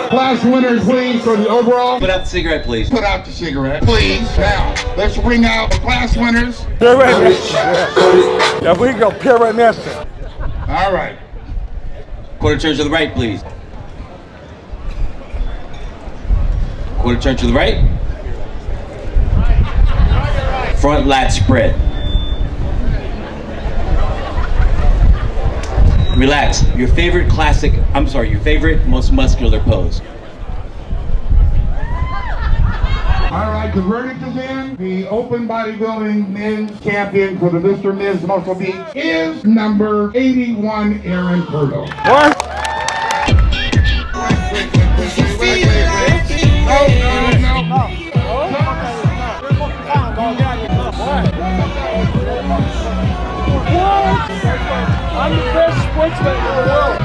Class winners, please, for the overall. Put out the cigarette, please. Put out the cigarette, please. Now, let's ring out the class winners. Yeah, we go Pierre Nestor. All right. Quarter turn to the right, please. Quarter turn to the right. Front lat spread. Relax. Your favorite most muscular pose. All right, the verdict is in. The open bodybuilding men's champion for the Mr. Ms. Muscle Beach is number 81, Aaron Curto. What? I'm the best sportsman in the world.